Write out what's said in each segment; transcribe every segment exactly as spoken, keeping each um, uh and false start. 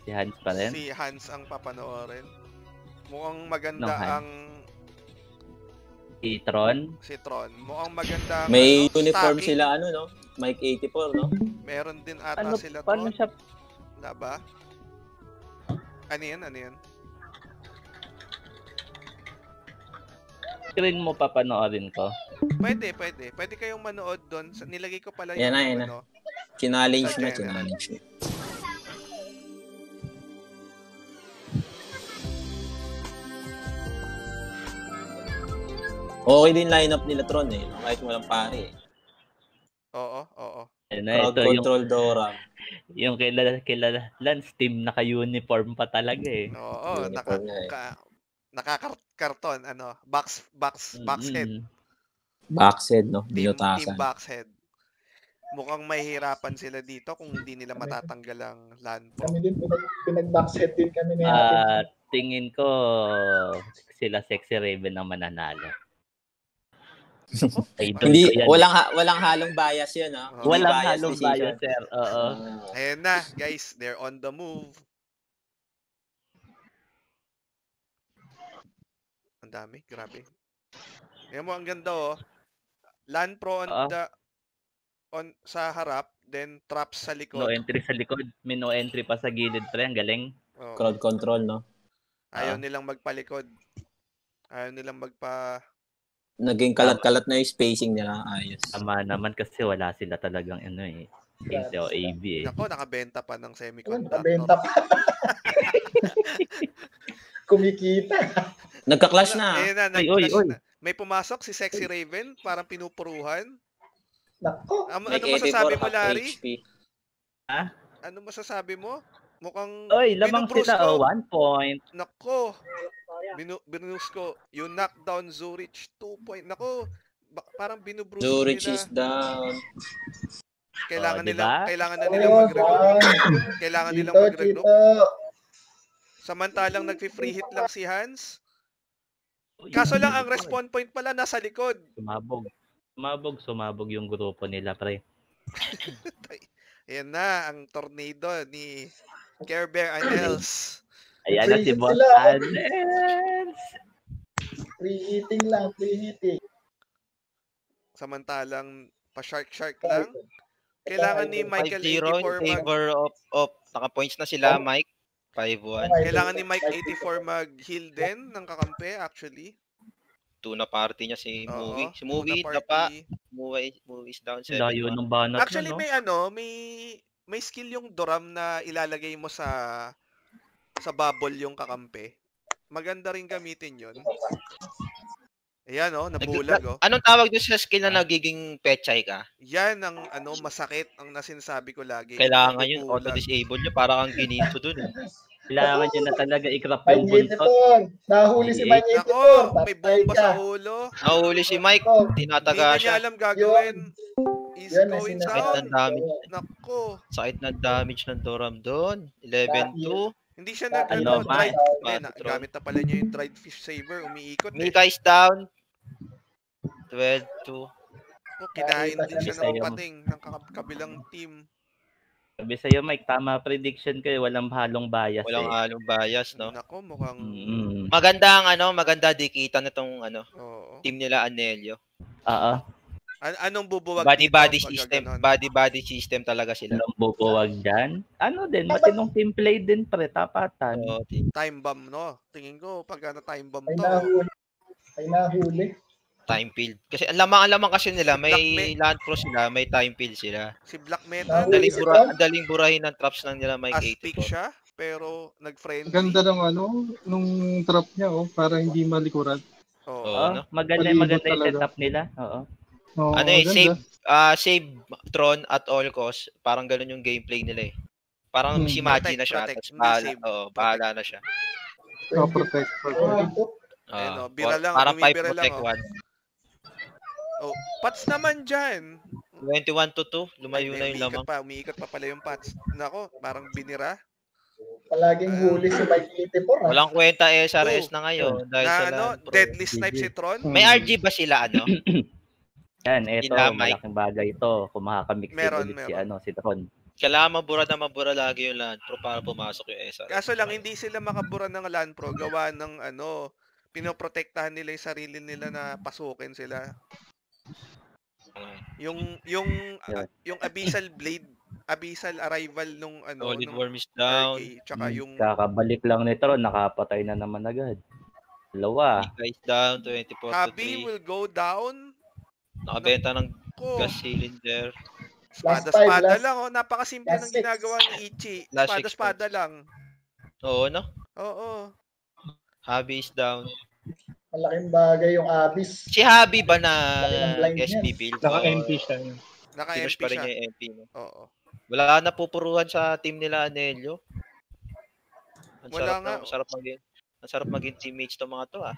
Si Hans pa rin? Si Hans ang papanoorin. Mukhang maganda No, Hans. ang... Si Tron? Si Tron. Mukhang maganda ang May ano, uniform stacking. sila, ano, no? Mike eighty-four, no? Meron din ata Ano, sila paano Tron. siya? Wala ba? Ano yan? Ano yan? Screen mo papanoorin ko? Pwede, pwede. Pwede kayong manood doon. Nilagay ko pala Yan yung na, yan na. ano. Challenge Sa na, general. challenge na. Okay din lineup nila Tron eh. Kahit walang pare eh. Oo, oo. Ano, Crowd ito, yung, control Dora. yung kilala, kilala, Lance team naka-uniform pa talaga eh. Oo, naka, Uniform niya eh. ka, nakakarton, ano, box, box, box head. Mm-mm. Backshead, no? Team, team Binutasan. box head. Mukhang mahihirapan sila dito kung hindi nila matatanggal ang LAN Pro. Kami din, pinag, pinag-backset din kami ni Ah, Ate. tingin ko sila Sexy Raven ang mananalo. Idol Hindi, ko yan. walang, ha- walang halong bias yun, ha? Oh. Walang Bias halong decision. bias, sir. Oo. Ah. Ayan na, guys, they're on the move. Ang dami, grabe. Ayan mo, ang ganda oh. LAN Pro on Oo. the, on, sa harap, then traps sa No likod. entry sa likod. May no entry pa sa gilid. Pre, ang galing. Oo. Crowd control, no? Ayaw Ah. nilang magpalikod. Ayaw nilang magpa... Naging kalat-kalat na yung spacing nila. Ayos. Tama naman kasi wala sila talagang ano eh. Inte o A B eh. Nako, nakabenta pa ng Ayun, semiconductor. nabenta pa. Kumikita. Nagka-clash na. Ayan na, Ay, nag-clash oy, oy. na. May pumasok si Sexy Raven, parang pinupuruhan. Nako. Ano, Mike ano masasabi mo, eighty-four, half Larry? H P. Ano masasabi mo? Mukhang Oy, lamang binubrus sila. ko. Oh, one point. Nako. Binu binus ko. You knock down Zurich two point. Nako. Ba- parang binubrus ko Zurich nila. is down. Kailangan Oh, nila, diba? kailangan na nilang Oh, mag-regroup. down. Kailangan nilang Dito, mag-regroup. dito. Samantalang nagfi-free hit lang si Hans. Kaso lang ang respawn point pala nasa likod. Sumabog. Sumabog, sumabog yung grupo nila, pre. Ayan na ang tornado ni Care Bear and Els. Ayan na si Freezing Boss sila. Alex. Preheating lang, preheating. Samantalang pa-shark-shark lang. Kailangan ni Michael five zero eighty-four in mag favor of, of naka-points na sila, Mike. five one. Kailangan ni Mike eighty-four mag-heal din ng kakampi actually. Two na party niya si Oo, Movie. Si una Movie, party. dapa. Movie, movie is down seven Layo one. ng banat Actually na, no? may ano, may may skill yung Doram na ilalagay mo sa sa bubble yung kakampi. Maganda rin gamitin 'yon. Ayan oh, nabulag oh. Anong tawag doon sa skill na nagiging pechay ka? Yan ang ano masakit ang nasinasabi ko lagi. Kailangan yun, Nabubulag. auto-disable nyo. Para kang ginito dun. Eh. Kailangan nyo na talaga i-crop Mike yung buntot. eighty-four. Nahuli si Mike Nako, eighty-four. may Patay bomba ka. sa ulo. Nahuli si Mike, Nako. Hindi tinataga na niya siya. alam gagawin. Is Yun ang going sinasabi. Sakit down. ng damage. Nako. Sakit ng damage ng Doram doon. eleven two. Hindi siya nag Ano, ano, Mike? dried. Hindi, na, Patron. gamit na pala niya yung dried fish saver. Umiikot eh. Mika is down. twelve two. Oh, kinain din siya ng Sa'yo. pating ng kab- kabilang team. Sabi sa'yo, Mike, tama prediction ko eh. Walang halong bias Walang eh. halong bias, no? Nako, mukhang... Mm. Maganda ang ano, maganda dikitan nitong ano, Oo. team nila Anelio. Oo. An- anong bubuwag Body dito body pag system, ganon? body body system talaga sila. Walang bubuwag dyan. Ano din, matinong team play din, pre. Tapatan. So, team- Time bomb, no? Tingin ko, pag ano time bomb Ay to, nahuli. Ay nahuli. time field. Kasi ang lamang ang lamang kasi nila, may Black land pro sila, may time field sila. si Black Metal, Nahuli Ang daling, si bura, Tom. ang daling burahin ng traps ng nila Mike as-pick eighty-four. siya, pero nag-friendly. Ganda ng ano, nung trap niya, oh, para hindi malikuran. Oo. Oo, Oo, no? maganda, Palibot maganda yung talaga. setup nila. Oo. Oh, Ano eh, ganda. save, ah save Tron at all cost. Parang ganun yung gameplay nila eh. Parang Hmm. si Magi Protect, na siya. protect, Tapos hindi bahala, save. oh, bahala na siya. Oh, protect. protect. Ayun, Ah, oh, bira lang, parang five bumibira lang, protect oh. one. Oh, Pats naman dyan. twenty-one to two, lumayo Ay, na yung umiikot lamang. pa, umiikot pa pala yung Pats. Nako, parang binira. Palaging huli si Mike eighty-four. ah. Walang kwenta S R S Oh, na ngayon dahil Na sa ano, land pro. deadly snipe si Tron. May R G ba sila ano? Yan, eto, Sila, Mike. malaking bagay ito. Kung makakamix Meron, ulit si, meron. ano, si Tron. Kailangan mabura na mabura lagi yung land pro para pumasok yung S R. Kaso lang, hindi sila makabura ng LAN Pro. Gawa ng ano, pinoprotektahan nila yung sarili nila na pasukin sila. Yung, yung, Yeah. ah, yung Abyssal Blade, Abyssal Arrival nung ano, Solid nung Worm is down. R K, tsaka yung, Kakabalik lang ni Tron, nakapatay na naman agad. Dalawa. Guys down, twenty-four to Hobby three. will go down. Nakabenta ng Ko, gas cylinder. Last five, espada-espada last- lang, oh. Napakasimple last ng six. ginagawa ni Ichi. Last six Espada-espada points. lang. Oo, no? Oo. Hobby is down. Malaking bagay yung Abyss. Si Hobby ba na Laki ng blind S P yan. build? Naka-M P siya. yun. Naka-M Pinush P pa rin siya. niya yung M P, no? Oo. Wala na pupuruhan sa team nila, Anelio. Ang Wala sarap nga. na, ang sarap maging, ang sarap maging teammates to mga to, ah.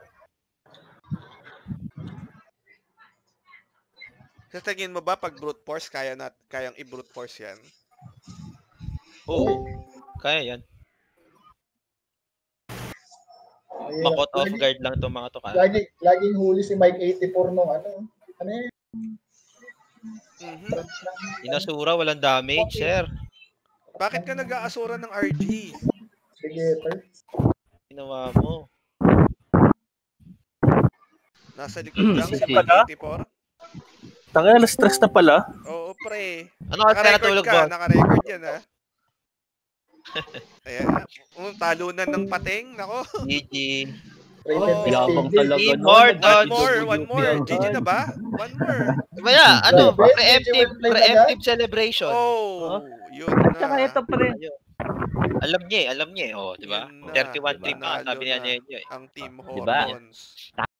Sa tingin mo ba pag brute force kaya nat kayang i-brute force 'yan? Oo. Kaya yan. Ayun, Makot off lagi- guard lang to mga to. Kaya. Lagi, laging huli si Mike eighty-four nung ano. Ano yun? Mhm. Inasura, walang damage, sir. Bakit ka nag-aasura ng R G? Sige, sir. Ginawa mo. Nasa likod lang si Sige. Mike eighty-four? Tanga na stress na pala. Oo, pre. Ano ka Naka-record natulog ka, ba? naka-record 'yan, ha. Ayan. Um, talunan ng pateng, nako. G G. Rated Oh, S Yabang P G. talaga. Team no? more, One Dodge. more, one more. W P G G na ba? One more. Kaya, ano, Pwede, preemptive, pwede, pwede preemptive celebration. Oh, yun At na. saka ito pre, Ayun. Alam niya eh, alam niya eh. Oh, di ba? Yun na, thirty-one trip diba? na, sabi niya Nalo niya. na. eh. Ang Team Diba? Hormones.